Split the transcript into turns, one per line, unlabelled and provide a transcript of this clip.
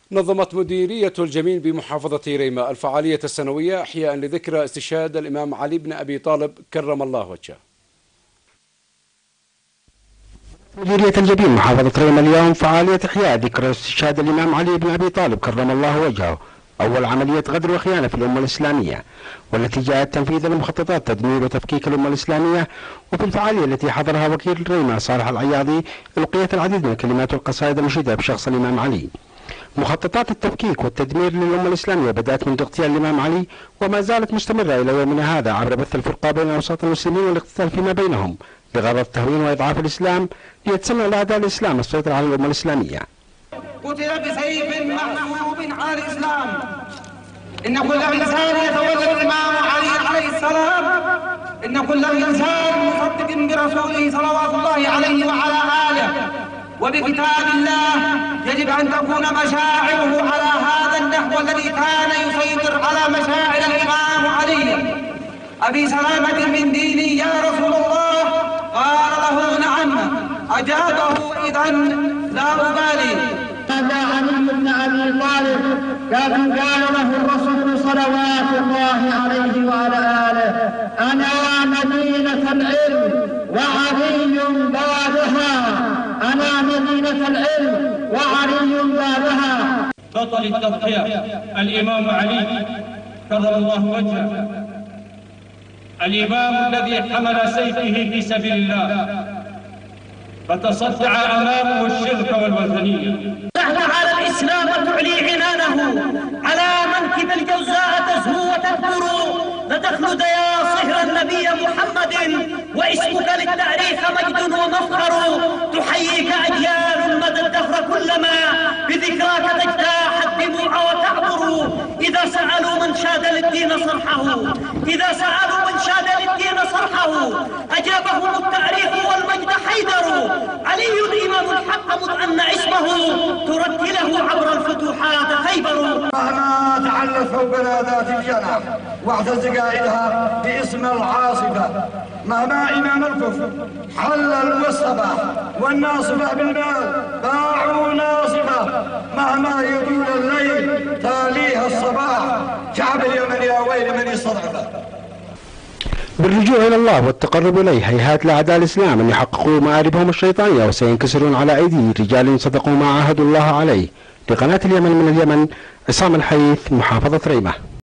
نظمت مديرية الجميل بمحافظة ريمة الفعالية السنوية إحياء لذكرى استشهاد الإمام علي بن أبي طالب كرم الله وجهه.
مديرية الجبيل محافظة ريمة اليوم فعالية إحياء ذكرى استشهاد الإمام علي بن أبي طالب كرم الله وجهه، أول عملية غدر وخيانة في الأمة الإسلامية، والتي جاءت تنفيذا لمخططات تدمير وتفكيك الأمة الإسلامية. وفي الفعالية التي حضرها وكيل ريمة صالح العياضي ألقيت العديد من الكلمات والقصائد المشيدة بشخص الإمام علي. مخططات التفكيك والتدمير للأمة الإسلامية بدأت منذ اغتيال الإمام علي وما زالت مستمرة إلى يومنا هذا عبر بث الفرقة بين أوساط المسلمين والاقتتال فيما بينهم بغرض تهوين وإضعاف الإسلام ليتسنى لأعداء الإسلام السيطرة على الأمة الإسلامية.
قتل بسيف محسوب على الإسلام. إن كل إنسان يتولد الإمام علي عليه السلام، إن كل إنسان مصدق برسوله صلوات الله عليه وعلى آله وبكتاب الله يجب أن تكون مشاعره على هذا النحو الذي كان يسيطر على مشاعر الإمام علي. أبي سلامة من ديني يا رسول الله؟ قال له نعم. أجابه إذا لا أبالي.
هذا علي بن أبي طالب كان قال له الرسول صلوات الله عليه وعلى آله: أنا مدينة العلم وعلي بابها، أنا مدينة العلم وعلي بابها.
بطل التضحية الإمام علي كرم الله وجهه، الإمام الذي حمل سيفه في سبيل الله فتصدع أمامه الشرك والوثنية.
نحن على الإسلام تعلي عنانه، على منكب الجوزاء تزهو وتكبر، لتخلد يا صهر النبي محمد واسمك للتاريخ مجد ومفخر. تحييك أجيال مدى الدهر كلما بذكراك تجتاح الدموع وتعبر. إذا سألوا من شاد للدين صرحه، إذا سألوا من شاد للدين صرحه أجابهم التاريخ والمجد حيدر. علي الإمام الحق مذ أن اسمه ترتله عبر الفتوحات خيبر.
مهما تعلت فوقنا ذات الجناح واعتز قائدها باسم العاصفة، مهما إمام الكفر حل الوصفة والناصفة بالمال باعوا ناصفة، مهما يطول الليل تاليها الصباح، شعب اليمن يا ويل من يستضعفه.
بالرجوع إلى الله والتقرب إليه هيهات لأعداء الإسلام أن يحققوا مآربهم الشيطانية، وسينكسرون على أيدي رجال صدقوا ما عاهدوا الله عليه. لقناة اليمن من اليمن، عصام الحيث، محافظة ريمة.